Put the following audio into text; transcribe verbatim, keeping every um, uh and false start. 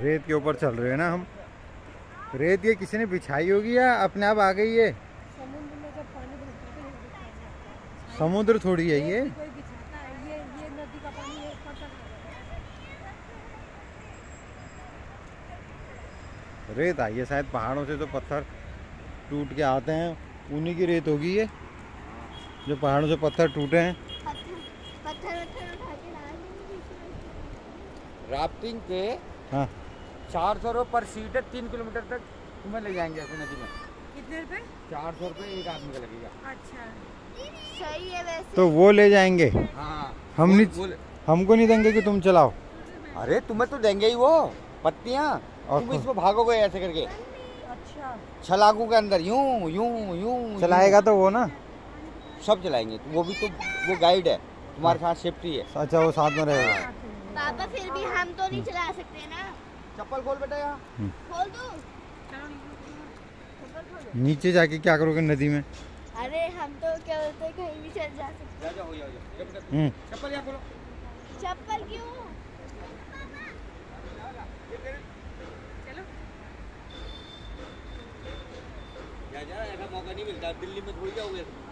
रेत के ऊपर चल रहे हैं ना हम। रेत ये किसी ने बिछाई होगी या अपने आप आ गई है? समुद्र में जब पानी भरता है, समुद्र थोड़ी है ये। कोई बिछाता है, ये ये नदी का पानी है, पता नहीं। रेत आई है शायद पहाड़ों से, तो पत्थर टूट के आते हैं, उन्हीं की रेत होगी ये, जो पहाड़ों से पत्थर टूटे हैं। पत्थर पत्थर उठा के डाल देंगे। राफ्टिंग के हाँ, चार सौ रुपये पर सीट है, तीन किलोमीटर तक तुम्हें ले जाएंगे ऐसे नदी में। कितने रुपए? चार सौ रुपये एक आदमी का लगेगा। अच्छा, सही है वैसे। तो वो ले जाएंगे, हाँ हम बोल- नहीं, बोल- हमको नहीं देंगे कि तुम चलाओ। अरे तुम्हें तो देंगे ही वो पत्तियाँ, और तुम खुद- इसमें भागोगे ऐसे करके अच्छा, छलांगों के अंदर, यूं यूं यूं चलाएगा तो वो ना। यूं। सब चलाएंगे, वो भी तो वो गाइड है, तुम्हारे साथ सेफ्टी है। अच्छा, वो साथ में रहेगा। पापा फिर भी हम तो नहीं चला सकते ना। चप्पल खोल बेटा यहाँ। खोल दूँ? नीचे जाके क्या करोगे नदी में? अरे हम तो क्या बोलते हैं, कहीं भी चल जा सकते। जा जाओ, जाओ, जाओ। बेटा, हम्म। चप्पल यहाँ खोलो। चप्पल क्यों? जा जा, ऐसा मौका नहीं मिलता, दिल्ली में थोड़ी जाओगे।